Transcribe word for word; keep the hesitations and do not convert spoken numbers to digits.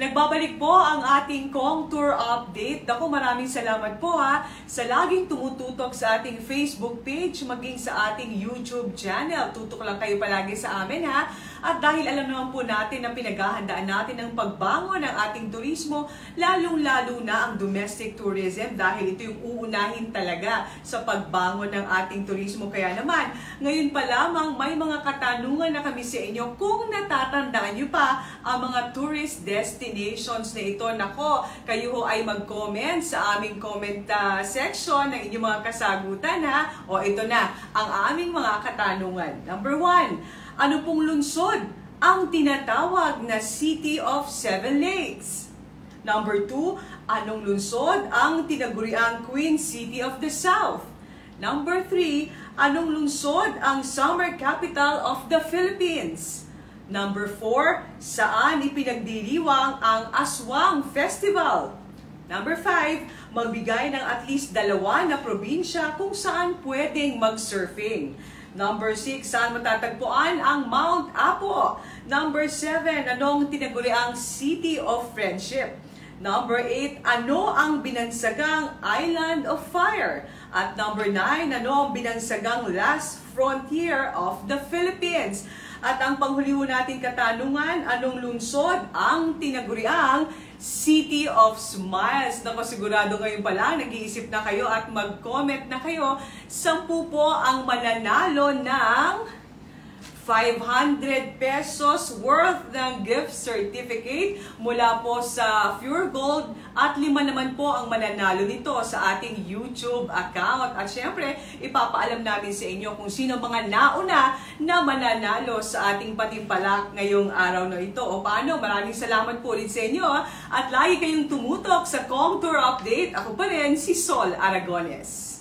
Nagbabalik po ang ating Kong Tour Update. Ako, maraming salamat po ha sa laging tumututok sa ating Facebook page, maging sa ating YouTube channel. Tutok lang kayo palagi sa amin ha. At dahil alam naman po natin na pinaghahandaan natin ang pagbangon ng ating turismo, lalong-lalo na ang domestic tourism dahil ito yung uunahin talaga sa pagbangon ng ating turismo. Kaya naman, ngayon pa lamang may mga katanungan na kami sa inyo kung natatandaan nyo pa ang mga tourist destinations na ito. Nako, kayo ho ay mag-comment sa aming comment uh, section ng inyong mga kasagutan ha. O ito na ang aming mga katanungan. Number one, ano pong lungsod ang tinatawag na City of Seven Lakes? Number two, anong lungsod ang tinaguriang Queen City of the South? Number three, anong lungsod ang summer capital of the Philippines? Number four, saan ipinagdiriwang ang Aswang Festival? Number five, magbigay ng at least dalawa na probinsya kung saan pwedeng mag-surfing. Number six, saan matatagpuan ang Mount Apo? Number seven, anong tinaguriang City of Friendship? Number eight, ano ang binansagang Island of Fire? At number nine, ano ang binansagang Last Frontier of the Philippines? At ang panghuli natin katanungan, anong lungsod ang tinaguriang City of Smiles? Naku, sigurado ngayon pa lang, nag-iisip na kayo at mag-comment na kayo. Sampu po ang mananalo ng five hundred pesos worth ng gift certificate mula po sa Pure Gold at lima naman po ang mananalo nito sa ating YouTube account. At syempre, ipapaalam namin sa inyo kung sino mga nauna na mananalo sa ating patimpalak ngayong araw na ito. O paano? Maraming salamat po ulit sa inyo at lagi kayong tumutok sa Kong Tour Update. Ako pa rin, si Sol Aragones.